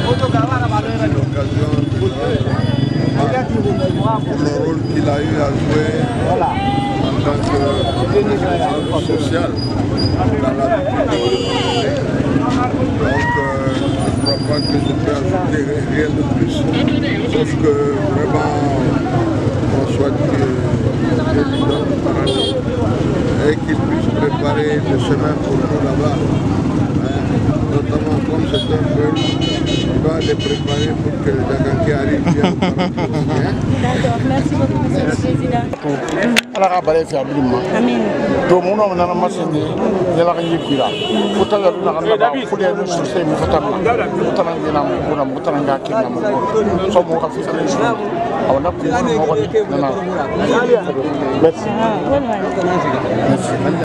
l'occasion le rôle qu'il a eu à jouer en tant que responsable social dans la communauté. Donc, je ne crois pas que je peux ajouter rien de plus, sauf que vraiment on souhaite que Dieu lui donne le paradis et qu'il puisse préparer le chemin pour nous là-bas. Notamment comme c'est un peu, il va les préparer pour que les Daganké arrivent bien au paradis. D'accord, merci beaucoup, monsieur le président. ala ka bare fi abdulma Amin. to mo no na masini yala ka yikira kutala na ka ba fude no sosai mu fatama kutala ngina mu kuna mutala ngaki na mu so mo ka fi sa awna ku mo ko na merci Ah, voilà. merci